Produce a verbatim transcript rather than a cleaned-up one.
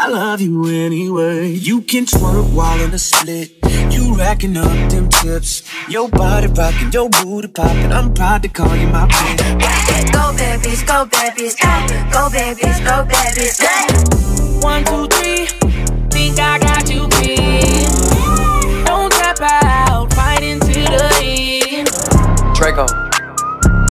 I love you anyway. You can twerk while in a split. You racking up them tips. Your body rocking, your booty popping. I'm proud to call you my bitch. Go babies, go babies, go babies, go babies. One, two, three. Think I got you.